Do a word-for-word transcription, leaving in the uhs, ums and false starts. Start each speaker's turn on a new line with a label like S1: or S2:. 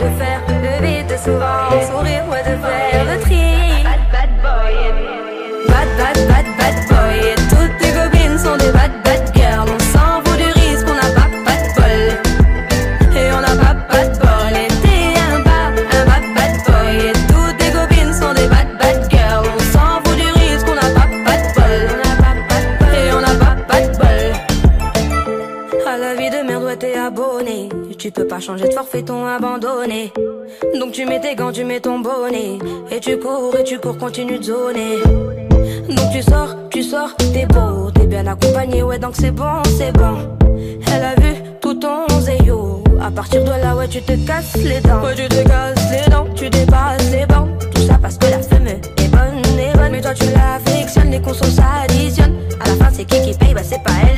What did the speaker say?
S1: de faire le vide souvent, sourire, ouais, de faire le tri. Bad, bad boy. Bad, bad, bad, bad boy. Toutes tes copines sont des bad, bad girls. On s'en fout du risque, on n'a pas, pas de bol. Et on n'a pas, pas de bol. Et t'es un bad, un bad, bad boy. Et toutes tes copines sont des bad, bad girls. On s'en fout du risque, on n'a pas, pas de bol. On n'a pas, pas de bol. Et on n'a pas, pas de bol. À la vie de merde, ouais, t'es abonné. Tu peux pas changer de forfait, ton abandonné. Donc tu mets tes gants, tu mets ton bonnet. Et tu cours, et tu cours, continue de zoner. Donc tu sors, tu sors, t'es beau, t'es bien accompagné, ouais, donc c'est bon, c'est bon. Elle a vu tout ton zéyo. À partir de là, ouais, tu te casses les dents. Ouais, tu te casses les dents, tu dépasses les bancs. Tout ça parce que la femme est bonne, est bonne. Mais toi tu l'affectionnes, les consos s'additionnent. À la fin c'est qui qui paye, bah c'est pas elle.